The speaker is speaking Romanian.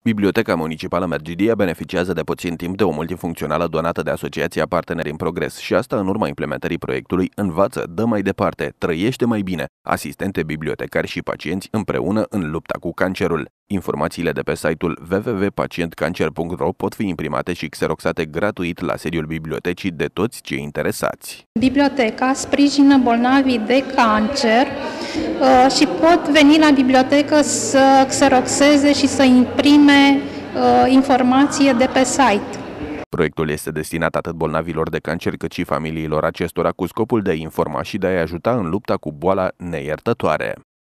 Biblioteca Municipală Mergidia beneficiază de puțin timp de o multifuncțională donată de Asociația Parteneri în Progres și asta în urma implementării proiectului Învață, dă mai departe, trăiește mai bine, asistente bibliotecari și pacienți împreună în lupta cu cancerul. Informațiile de pe site-ul www.pacientcancer.ro pot fi imprimate și xeroxate gratuit la sediul bibliotecii de toți cei interesați. Biblioteca sprijină bolnavii de cancer și pot veni la bibliotecă să xeroxeze și să imprime informație de pe site. Proiectul este destinat atât bolnavilor de cancer cât și familiilor acestora cu scopul de a informa și de a-i ajuta în lupta cu boala neiertătoare.